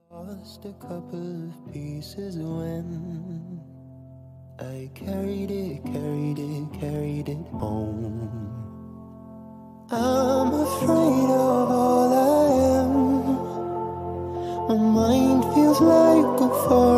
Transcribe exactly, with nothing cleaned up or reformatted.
Lost a couple of pieces when I carried it, carried it, carried it home. I'm afraid of all I am. My mind feels like a forest.